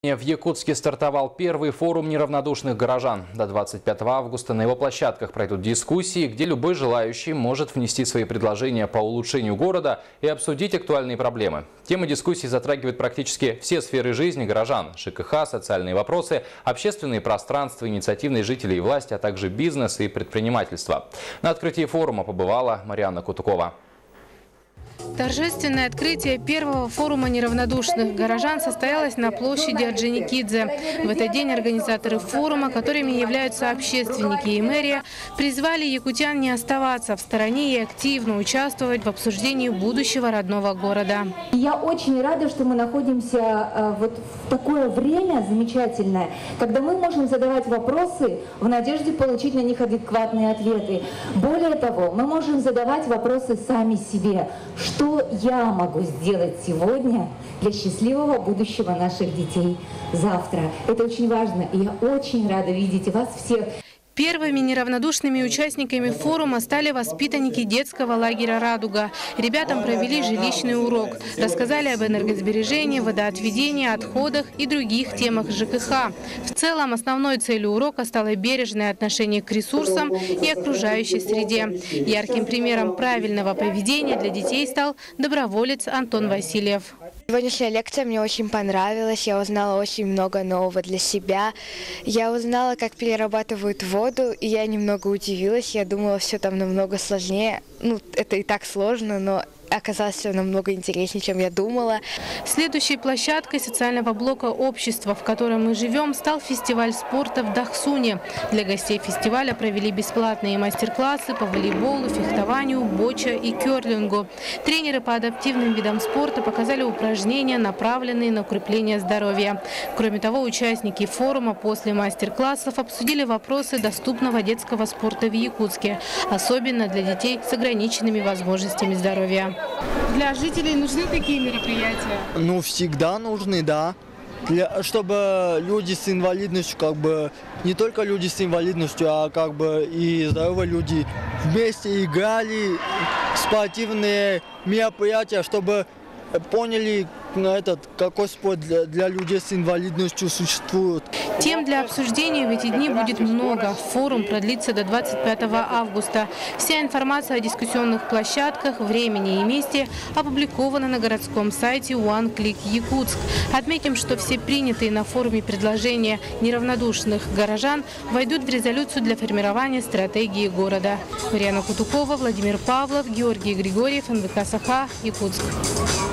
В Якутске стартовал первый форум неравнодушных горожан. До 25 августа на его площадках пройдут дискуссии, где любой желающий может внести свои предложения по улучшению города и обсудить актуальные проблемы. Темы дискуссий затрагивают практически все сферы жизни горожан: ЖКХ, социальные вопросы, общественные пространства, инициативные жители и власти, а также бизнес и предпринимательство. На открытии форума побывала Марьяна Кутукова. Торжественное открытие первого форума неравнодушных горожан состоялось на площади Орджоникидзе. В этот день организаторы форума, которыми являются общественники и мэрия, призвали якутян не оставаться в стороне и активно участвовать в обсуждении будущего родного города. Я очень рада, что мы находимся вот в такое время замечательное, когда мы можем задавать вопросы в надежде получить на них адекватные ответы. Более того, мы можем задавать вопросы сами себе. Что я могу сделать сегодня для счастливого будущего наших детей завтра? Это очень важно, и я очень рада видеть вас всех. Первыми неравнодушными участниками форума стали воспитанники детского лагеря «Радуга». Ребятам провели жилищный урок. Рассказали об энергосбережении, водоотведении, отходах и других темах ЖКХ. В целом, основной целью урока стало бережное отношение к ресурсам и окружающей среде. Ярким примером правильного поведения для детей стал доброволец Антон Васильев. Сегодняшняя лекция мне очень понравилась. Я узнала очень много нового для себя. Я узнала, как перерабатывают воду, и я немного удивилась. Я думала, все там намного сложнее. Ну, это и так сложно, но оказалось все намного интереснее, чем я думала. Следующей площадкой социального блока общества, в котором мы живем, стал фестиваль спорта в Дахсуне. Для гостей фестиваля провели бесплатные мастер-классы по волейболу, фехтованию, боча и керлингу. Тренеры по адаптивным видам спорта показали упражнения, направленные на укрепление здоровья. Кроме того, участники форума после мастер-классов обсудили вопросы доступного детского спорта в Якутске, особенно для детей с ограниченными возможностями здоровья. Для жителей нужны такие мероприятия? Ну, всегда нужны, да. Чтобы люди с инвалидностью, не только люди с инвалидностью, а и здоровые люди вместе играли, спортивные мероприятия, чтобы поняли, какой спорт для людей с инвалидностью существует. Тем для обсуждения в эти дни будет много. Форум продлится до 25 августа. Вся информация о дискуссионных площадках, времени и месте опубликована на городском сайте One Click Якутск. Отметим, что все принятые на форуме предложения неравнодушных горожан войдут в резолюцию для формирования стратегии города. Марьяна Кутукова, Владимир Павлов, Георгий Григорьев, НВК Саха, Якутск.